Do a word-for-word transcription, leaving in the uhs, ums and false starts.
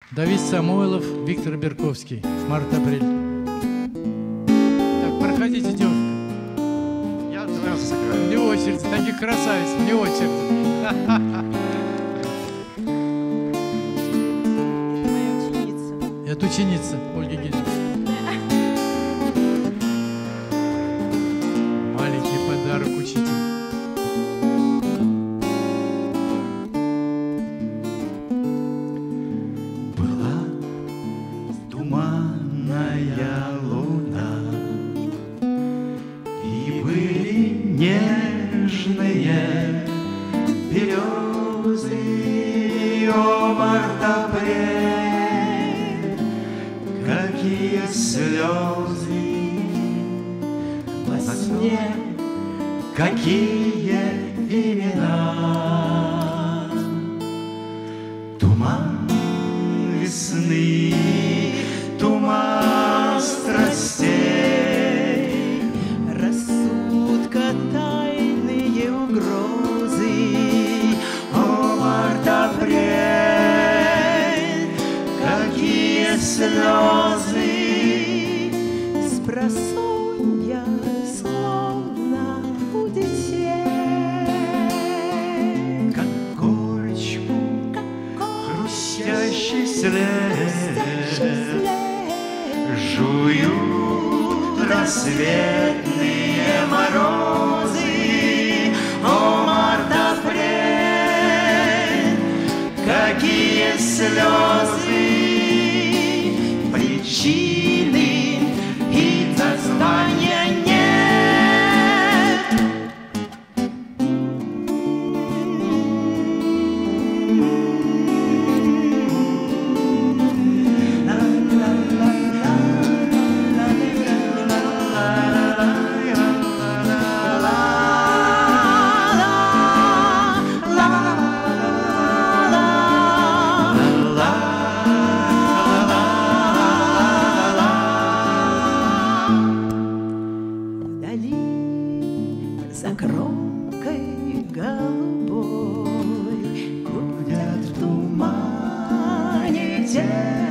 Давид Самойлов, Виктор Берковский. Март-апрель. Так, проходите, девушка. Я сразу сыграю. Вне очередь, таких красавиц, вне очередь. Моя ученица. Это ученица Ольги Гильдовны. Маленький подарок учителю. Была туманная луна, и были нежные березы, о, март-апрель, какие слезы во сне, какие имена. Туман весны, туман страстей, Рассудка тайные угрозы. о, март-апрель, какие слезы. Спросонья, словно у детей. Как корочку хрустящий след жуют рассветные морозы. О, март-апрель, какие слезы, причины и названия нет. Вдали, за кромкой голубой, гудят в тумане те